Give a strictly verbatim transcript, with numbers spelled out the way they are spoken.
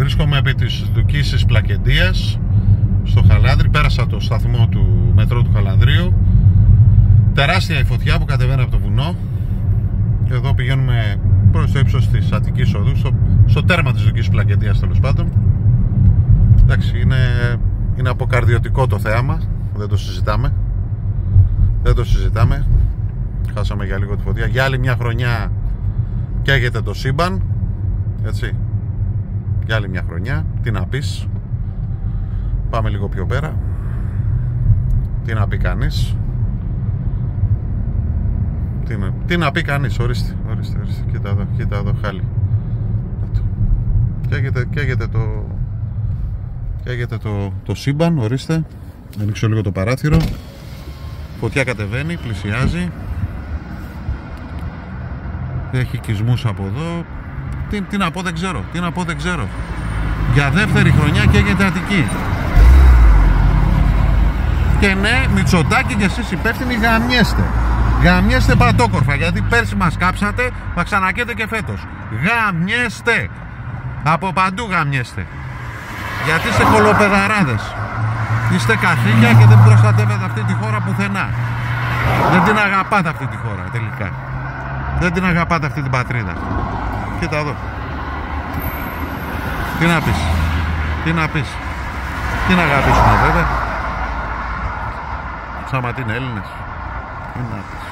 Βρίσκομαι επί της Δουκίσης Πλακεντίας στο Χαλάνδρι. Πέρασα το σταθμό του μετρό του Χαλανδρίου. Τεράστια η φωτιά που κατεβαίνει από το βουνό. Και εδώ πηγαίνουμε προς το ύψος της Αττικής Οδού, στο, στο τέρμα της Δουκίσης Πλακεντίας, τέλος πάντων. Εντάξει, είναι, είναι αποκαρδιωτικό το θέαμα. Δεν το συζητάμε. Δεν το συζητάμε. Χάσαμε για λίγο τη φωτιά. Για άλλη μια χρονιά καίγεται το σύμπαν. Έτσι. Για άλλη μια χρονιά. Τι να πεις. Πάμε λίγο πιο πέρα. Τι να πει κανείς. Τι να, τι να πει κανείς. Ορίστε, ορίστε, ορίστε. Κοίτα εδώ, κοίτα εδώ, χάλι. Καίγεται, καίγεται το Καίγεται το, το σύμπαν, ορίστε. Ανοίξω λίγο το παράθυρο. Φωτιά κατεβαίνει, πλησιάζει. Έχει οικισμούς από εδώ. Τι, τι να πω δεν ξέρω, τι να πω δεν ξέρω. Για δεύτερη χρονιά καίγεται Αττική. Και ναι, Μητσοτάκη και εσείς υπεύθυνοι γαμιέστε. Γαμιέστε πατόκορφα, γιατί πέρσι μας κάψατε, θα ξανακαίτε και φέτος. Γαμιέστε. Από παντού γαμιέστε. Γιατί είστε κολοπεδαράδες. Είστε καθήκια και δεν προστατεύετε αυτή τη χώρα πουθενά. Δεν την αγαπάτε αυτή τη χώρα τελικά. Δεν την αγαπάτε αυτή την πατρίδα. Κοίτα εδώ. Τι να πεις. Τι να πεις. Τι να αγαπήσουμε βέβαια. Σαν μα τι είναι Έλληνες. Τι να πεις.